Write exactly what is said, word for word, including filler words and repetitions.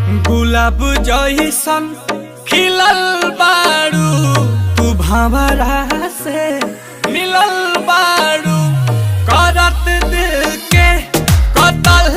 गुलाब जइसन खिलल बारू तू भंवरा से मिलल बारू।